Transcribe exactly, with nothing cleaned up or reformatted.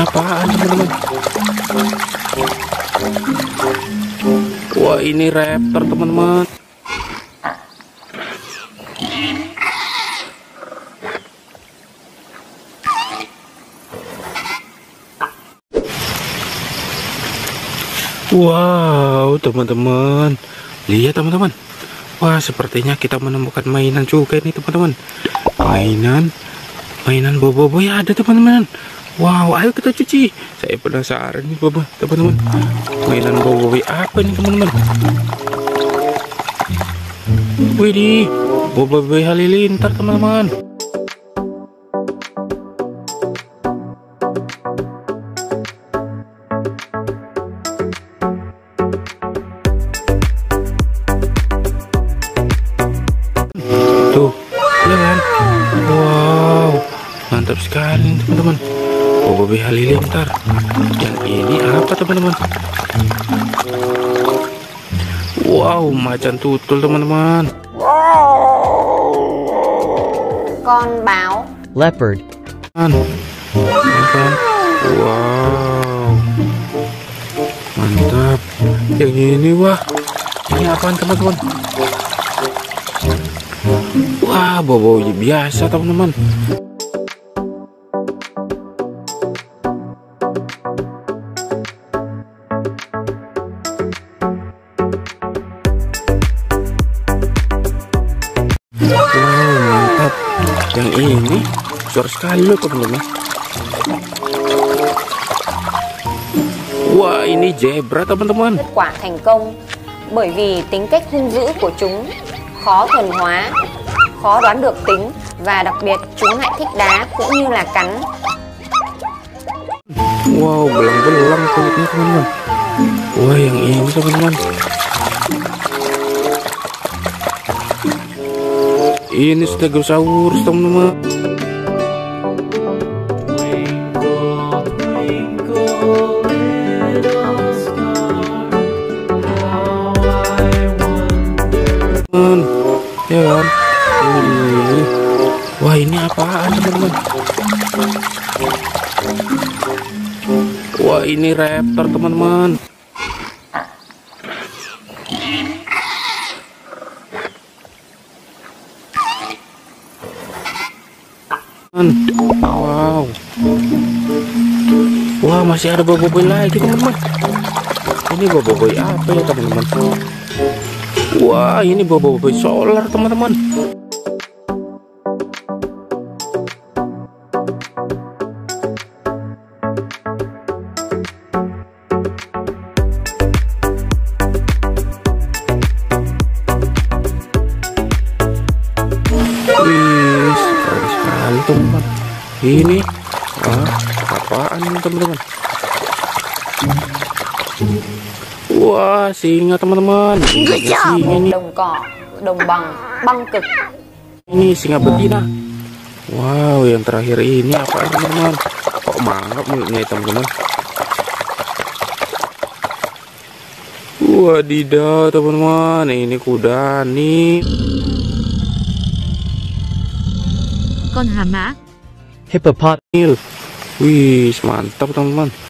apaan teman-teman? Wah, ini raptor teman-teman. Wow, teman-teman, lihat teman-teman. Wah, sepertinya kita menemukan mainan juga nih teman-teman. Mainan, mainan bobo ya ada teman-teman. Wow, ayo kita cuci. Saya penasaran nih bobo teman-teman. Mainan bobo apa nih teman-teman? Widih, bobo halilintar teman-teman. Tuh, lihat kan? Wow, mantap sekali teman-teman. Bobo halilintar. Yang ini apa teman-teman? Wow, macan tutul teman-teman. Con báo leopard. Kan? Kan? Wow, mantap. Yang ini wah, ini apaan teman-teman? Wah, bobo biasa teman-teman. Wow, mantap. Yang ini besar sekali loh teman-teman. Wah, ini zebra teman-teman. kết quả thành công bởi vì tính cách hung dữ của chúng khó thuần hóa, khó đoán được tính và đặc biệt chúng lại thích đá cũng như là cắn. Wow, belang-belang kulitnya teman-teman. Wah, yang ini teman-teman. Ini Stegosaurus teman-teman. Ya kan? Ini. Wah, ini apaan teman-teman? Wah, ini raptor teman-teman. Wow. Wah, masih ada boboiboy lagi teman-teman. Ini boboiboy apa ya teman-teman? Wah, ini boboiboy solar teman-teman. Wih, keren sekali teman-teman. Ini ah, apaan ini teman-teman? Wah, singa teman-teman. Singa ini. Đồng cỏ, đồng bằng, băng cực. Ini singa betina. Wow, yang terakhir ini apa teman-teman? Kok mangap mulutnya teman-teman? Wadidaw teman-teman, ini kuda nih. Con hà mã hippopotamus. Wih, mantap teman-teman.